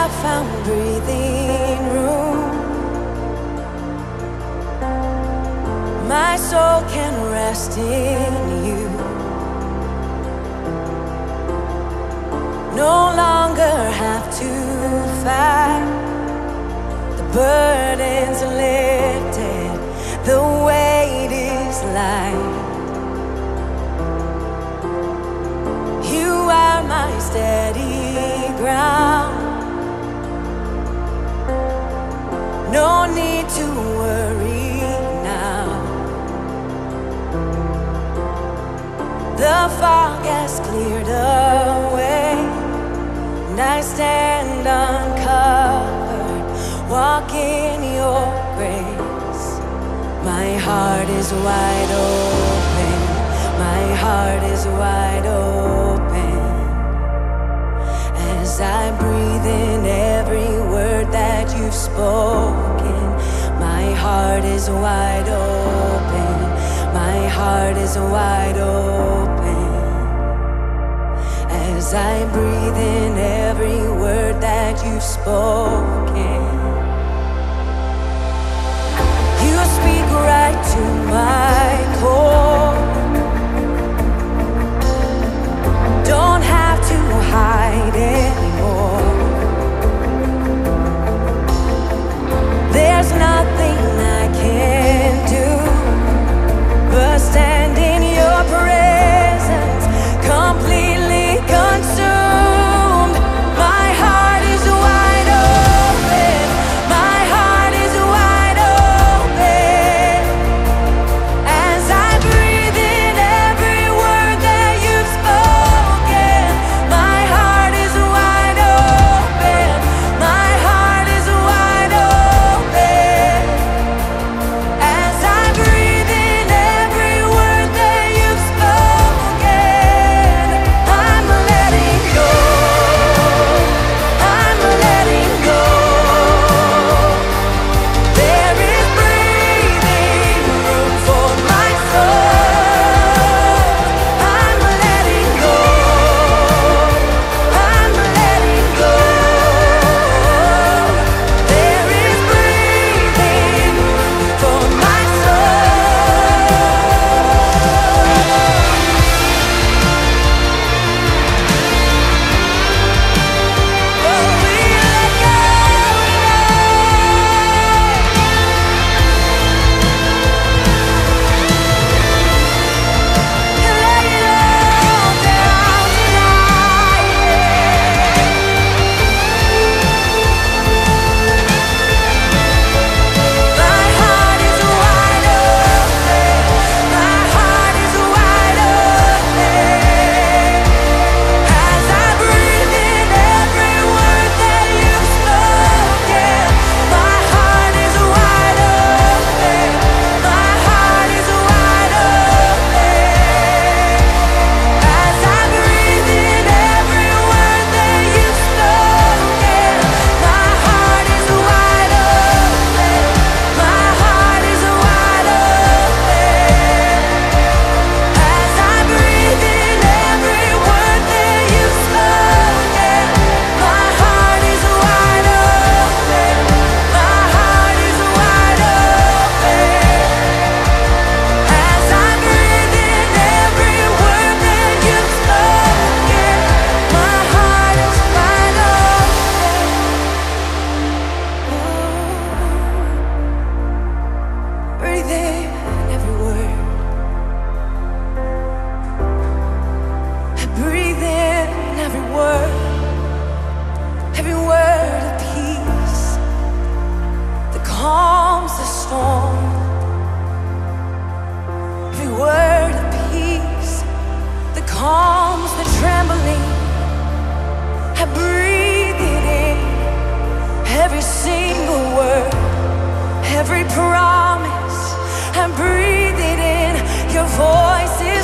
found breathing room. My soul can rest in you. No longer have to fight. The burden's lifted, the weight is light. You are my steady ground. No need to worry now. The fog has cleared away, and I stand uncovered, walk in your grace. My heart is wide open, my heart is wide open, as I breathe in every word that you've spoken. My heart is wide open, my heart is wide open, as I breathe in every word that you've spoken. You speak right to my core. Don't have to hide anymore. There's nothing I can do but stand in your presence, completely consumed. My heart is wide open, my heart is wide open, as I breathe in every word that you've spoken. My heart is wide open, my heart is wide open, as I breathe in every word that you've spoken. I'm letting go, I'm letting go. There is breathing room for my soul. I'm letting go, I'm letting go. There is breathing room for my soul. Oh, we let go today. Lay it all down tonight. My heart is wide open, my heart is wide open, as I breathe in every word that you've spoken. My heart is wide open, my heart is wide open, as I breathe in every word that you've spoken. My heart is wide open, my heart is wide open, as I breathe in every word that you've spoken. My heart is wide open, my heart is wide open, as I breathe in every word that you've spoken. My heart is wide open. Breathe in every word. I breathe in every word of peace that calms the storm. Every word of peace that calms the trembling. I breathe it in, every single word, every promise. I breathe it in. Your voice is